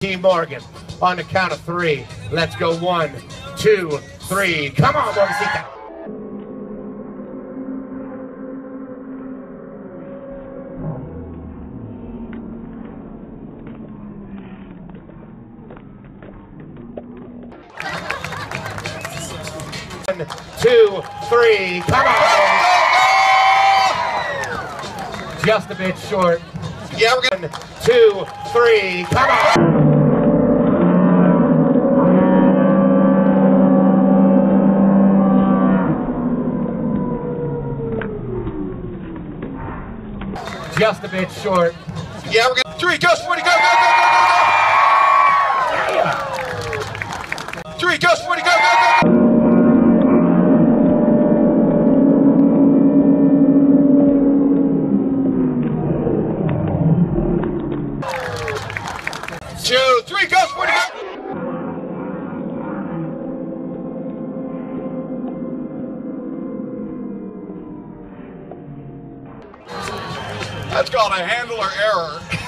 Team Morgan, on the count of 3. Let's go. 1, 2, 3. Come on, Morgancita. One, 2, 3. Come on. Just a bit short. Yeah, we're gonna. 2, 3. Come on. Just a bit short. Yeah, we're gonna. 3, go, 40, go, go, go, go, go. 3, go, 40, go, go, go, go. Two, 3, go, 40, go. That's called a handler error.